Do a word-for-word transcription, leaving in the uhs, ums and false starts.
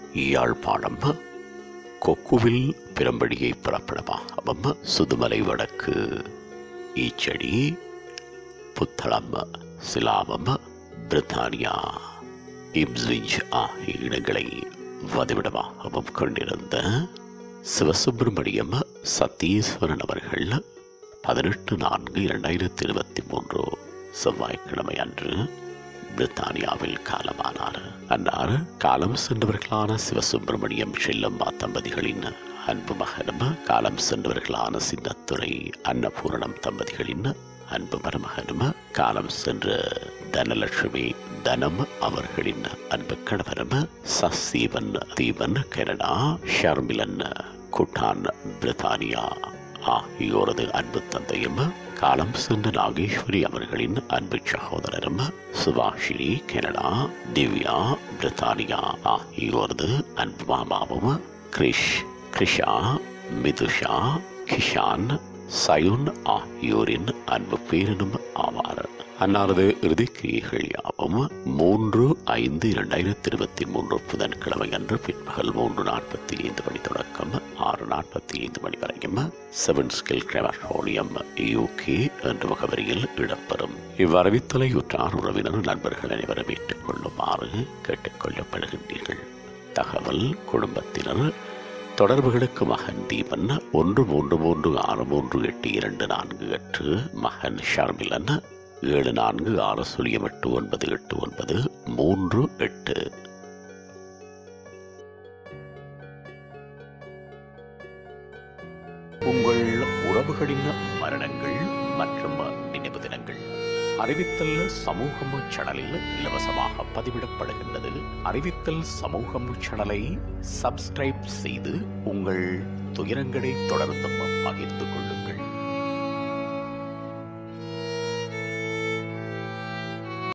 யாழ்ப்பாணம் கொக்குவில் பிரம்படியை பிறப்பிடமாகவும் சுதுமலை வடக்கு ஈச்சடி புத்தளம் சிலாமம் பிரித்தானியா இப்ஸ்விச் ஆகிய இடங்களை வதிவிடமாகவும் கொண்டிருந்த சிவசுப்பிரமணியம் சத்தீஸ்வரன் அவர்கள் பதினெட்டு நான்கு இரண்டாயிரத்தி இருபத்தி மூன்று செவ்வாய்க்கிழமை அன்று பிரித்தானியாவில் காலமானார். அன்னார் காலம் சென்றவர்களான சிவசுப்பிரமணியம் செல்லம்மா தம்பதிகளின் அன்பு மகனும் காலம் சென்றவர்களான சின்னத்துறை அன்னபூரணம் தம்பதிகளின் அன்பு மருமகனும் காலம் சென்ற தனலட்சுமி தனம் அவர்களின் அன்பு கணவரும் சசீவன் தீபன் கனடா ஷர்மிலன் குட்டான் பிரித்தானியா ஆகியோரது அன்பு தந்தையும் காலம் சென்ற நாகேஸ்வரி அவர்களின் அன்பு சகோதரரும் சுபாஷினி கனடா திவ்யா பிரித்தானியா ஆகியோரது அன்பு மாமாவும் கிரிஷ் கிரிஷா மிதுஷா கிஷான் சயுன் ஆகியோரின் அன்பு பேரனும் ஆவார். அன்னாரது இறுதிக்கிரியைகள் யாவும் மூன்று ஐந்து இரண்டாயிரத்தி இருபத்தி மூன்று புதன்கிழமை அன்று பிற்பகல் மூன்று நாற்பத்தி ஐந்து மணி தொடக்கம் ஆறு நாற்பத்தி ஐந்து மணி வரையும் செவன் ஸ்கில் கிரெமட்டோரியம் யூகே என்ற முகவரியில் இடம்பெறும். இவ்வறிவித்தலை உற்றார் உறவினர் நண்பர்கள் அனைவரும் ஏற்றுக் கொள்ளுமாறு கேட்டுக் கொள்ளப்படுகின்றீர்கள். தகவல் குடும்பத்தினர் தொடர்புகளுக்கு மகன் தீபன் ஒன்று மூன்று மூன்று ஆறு மூன்று எட்டு இரண்டு நான்கு எட்டு மகன் ஷர்மிலன் ஏழு நான்கு ஆறு சுழியம் எட்டு ஒன்பது எட்டு ஒன்பது மூன்று எட்டு. உங்கள் உறவுகளின் மரணங்கள் மற்றும் நினைவு தினங்கள் அறிவித்தல் சமூகம் சேனலில் இலவசமாக பதிவிடப்படுகின்றது. அறிவித்தல் சமூகம் சேனலை சப்ஸ்கிரைப் செய்து உங்கள் துயரங்களை தொடர்ந்தும் பகிர்ந்து கொள்ளுங்கள்.